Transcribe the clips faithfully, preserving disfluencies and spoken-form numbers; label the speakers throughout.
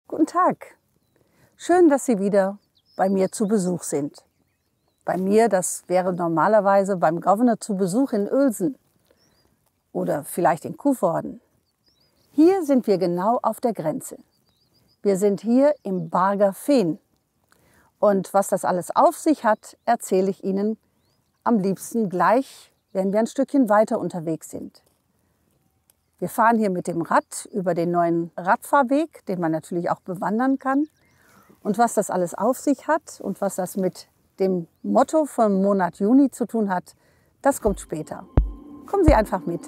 Speaker 1: Guten Tag. Schön, dass Sie wieder bei mir zu Besuch sind. Bei mir, das wäre normalerweise beim Governor zu Besuch in Uelzen oder vielleicht in Coevorden. Hier sind wir genau auf der Grenze. Wir sind hier im Barger Veen. Und was das alles auf sich hat, erzähle ich Ihnen am liebsten gleich, wenn wir ein Stückchen weiter unterwegs sind. Wir fahren hier mit dem Rad über den neuen Radfahrweg, den man natürlich auch bewandern kann. Und was das alles auf sich hat und was das mit dem Motto vom Monat Juni zu tun hat, das kommt später. Kommen Sie einfach mit.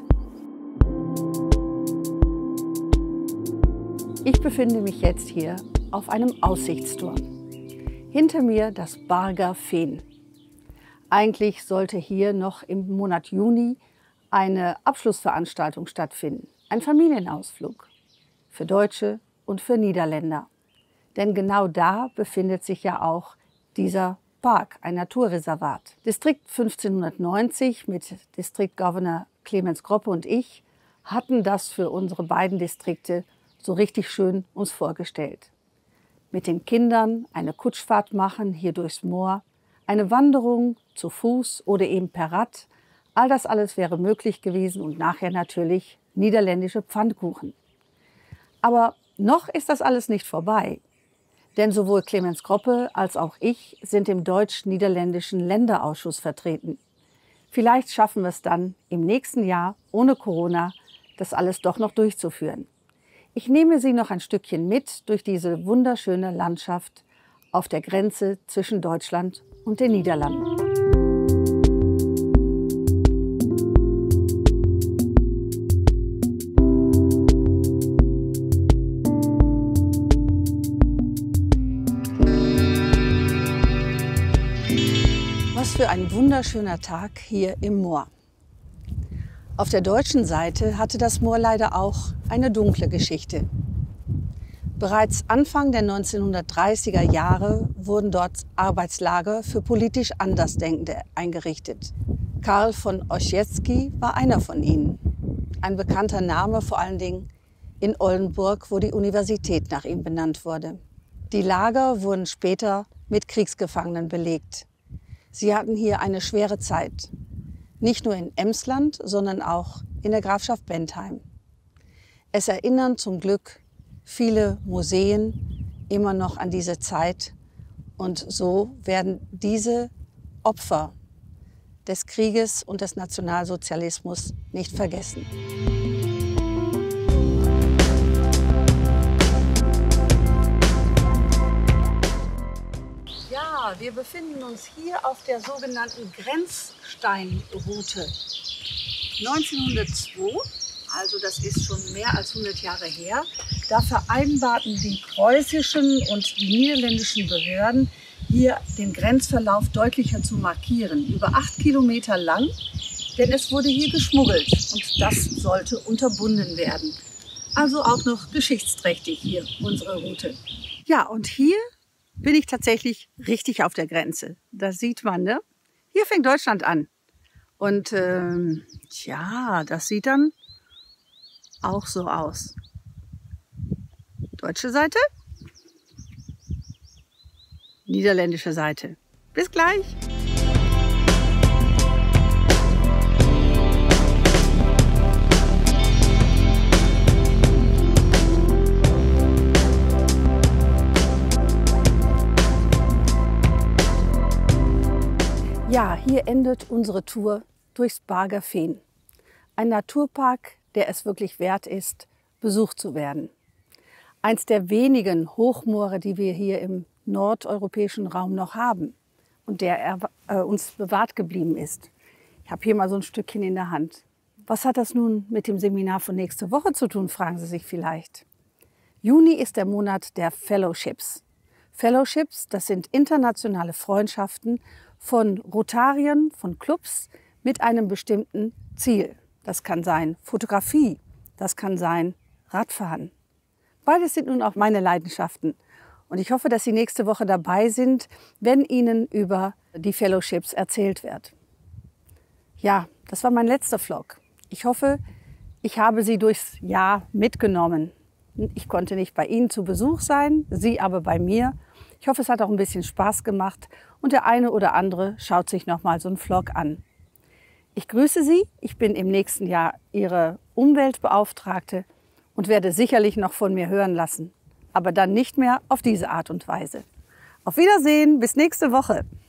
Speaker 1: Ich befinde mich jetzt hier auf einem Aussichtsturm. Hinter mir das Barger Veen. Eigentlich sollte hier noch im Monat Juni eine Abschlussveranstaltung stattfinden. Ein Familienausflug für Deutsche und für Niederländer. Denn genau da befindet sich ja auch dieser Park, ein Naturreservat. Distrikt fünfzehnhundertneunzig mit Distriktgouverneur Clemens Groppe und ich hatten das für unsere beiden Distrikte so richtig schön uns vorgestellt. Mit den Kindern eine Kutschfahrt machen hier durchs Moor, eine Wanderung zu Fuß oder eben per Rad. All das alles wäre möglich gewesen und nachher natürlich niederländische Pfannkuchen. Aber noch ist das alles nicht vorbei. Denn sowohl Clemens Groppe als auch ich sind im deutsch-niederländischen Länderausschuss vertreten. Vielleicht schaffen wir es dann im nächsten Jahr ohne Corona, das alles doch noch durchzuführen. Ich nehme Sie noch ein Stückchen mit durch diese wunderschöne Landschaft auf der Grenze zwischen Deutschland und den Niederlanden. Was für ein wunderschöner Tag hier im Moor. Auf der deutschen Seite hatte das Moor leider auch eine dunkle Geschichte. Bereits Anfang der neunzehnhundertdreißiger Jahre wurden dort Arbeitslager für politisch Andersdenkende eingerichtet. Karl von Ossietzky war einer von ihnen. Ein bekannter Name vor allen Dingen in Oldenburg, wo die Universität nach ihm benannt wurde. Die Lager wurden später mit Kriegsgefangenen belegt. Sie hatten hier eine schwere Zeit. Nicht nur in Emsland, sondern auch in der Grafschaft Bentheim. Es erinnern zum Glück viele Museen immer noch an diese Zeit. Und so werden diese Opfer des Krieges und des Nationalsozialismus nicht vergessen. Ja, wir befinden uns hier auf der sogenannten Grenzsteinroute. neunzehnhundertzwei, also das ist schon mehr als hundert Jahre her, da vereinbarten die preußischen und die niederländischen Behörden, hier den Grenzverlauf deutlicher zu markieren. Über acht Kilometer lang, denn es wurde hier geschmuggelt und das sollte unterbunden werden. Also auch noch geschichtsträchtig hier unsere Route. Ja, und hier bin ich tatsächlich richtig auf der Grenze. Das sieht man, ne? Hier fängt Deutschland an. Und ähm, ja, das sieht dann auch so aus. Deutsche Seite, niederländische Seite. Bis gleich! Ja, hier endet unsere Tour durchs Barger Veen. Ein Naturpark, der es wirklich wert ist, besucht zu werden. Eins der wenigen Hochmoore, die wir hier im nordeuropäischen Raum noch haben und der er, äh, uns bewahrt geblieben ist. Ich habe hier mal so ein Stückchen in der Hand. Was hat das nun mit dem Seminar von nächste Woche zu tun, fragen Sie sich vielleicht. Juni ist der Monat der Fellowships. Fellowships, das sind internationale Freundschaften von Rotariern, von Clubs mit einem bestimmten Ziel. Das kann sein Fotografie, das kann sein Radfahren. Beides sind nun auch meine Leidenschaften. Und ich hoffe, dass Sie nächste Woche dabei sind, wenn Ihnen über die Fellowships erzählt wird. Ja, das war mein letzter Vlog. Ich hoffe, ich habe Sie durchs Jahr mitgenommen. Ich konnte nicht bei Ihnen zu Besuch sein, Sie aber bei mir. Ich hoffe, es hat auch ein bisschen Spaß gemacht und der eine oder andere schaut sich noch mal so einen Vlog an. Ich grüße Sie, ich bin im nächsten Jahr Ihre Umweltbeauftragte und werde sicherlich noch von mir hören lassen, aber dann nicht mehr auf diese Art und Weise. Auf Wiedersehen, bis nächste Woche.